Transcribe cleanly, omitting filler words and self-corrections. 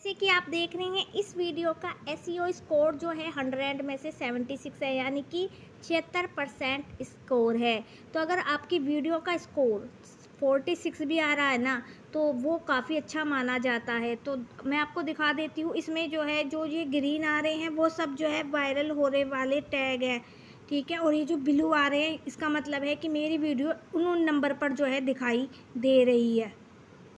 जैसे कि आप देख रहे हैं इस वीडियो का एसईओ स्कोर जो है 100 में से 76 है, यानी कि 76% स्कोर है। तो अगर आपकी वीडियो का स्कोर 46 भी आ रहा है ना, तो वो काफ़ी अच्छा माना जाता है। तो मैं आपको दिखा देती हूँ, इसमें जो है जो ये ग्रीन आ रहे हैं वो सब जो है वायरल होने वाले टैग है, ठीक है। और ये जो ब्लू आ रहे हैं इसका मतलब है कि मेरी वीडियो उन नंबर पर जो है दिखाई दे रही है।